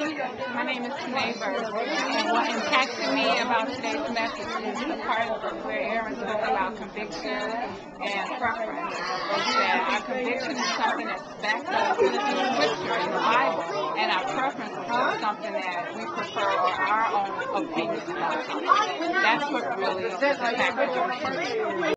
My name is Tanae Burke, and what impacted me about today's message is the part where Aaron spoke about conviction and preference. That our conviction is something that's backed up in Scripture, in the Bible, and our preference is something that we prefer our own opinions about. That's what really impacted me.